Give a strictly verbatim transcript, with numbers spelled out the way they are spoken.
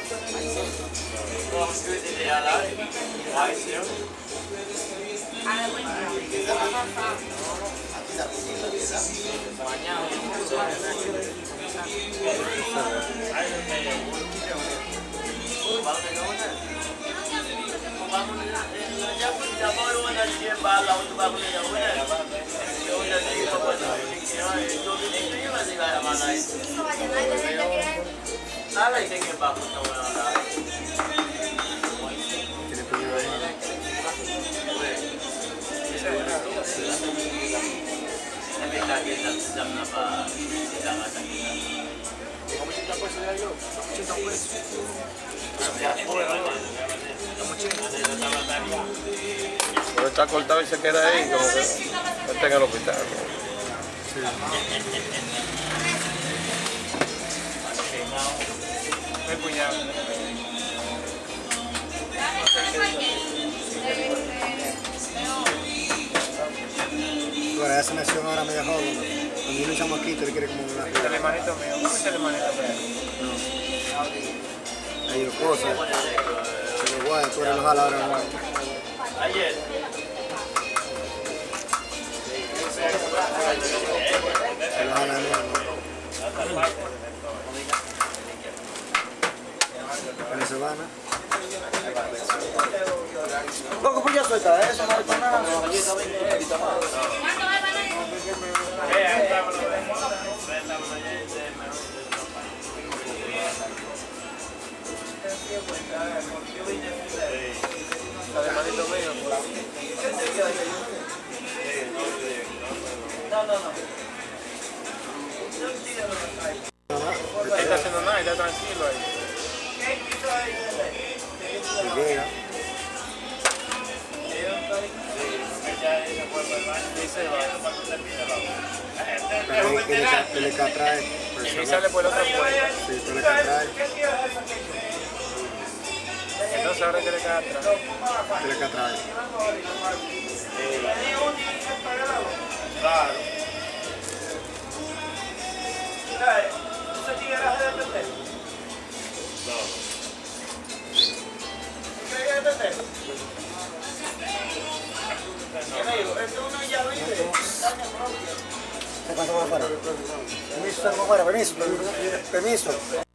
Pero está cortado y se queda ahí, como que está en el hospital. Sí. Mi cuñado. Ahora esa nación ahora media joven. Cuando viene un chamaquito le quiere como una... Este es el hermanito mío. ¿Cómo es el hermanito mío? No. Hay cosas. Pero guay, tú eres los jalas ahora, guay. Ayer. Se los jalas nuevos. Venezolana. Loco, pues ya suelta eso, no hay para nada. No, no, no. Él está haciendo nada, está tranquilo ahí. Llega. Teleca trae. Y sale por la otra puerta. Sí, Teleca trae. Entonces ahora que le queda atrás. Teleca trae. Claro. ¿Tú te tigueras de atender? No. ¿Qué hay que atender? ¿Qué digo? Esto es una llave de daña propia. ¿Qué pasa más para? Permiso, permiso, permiso.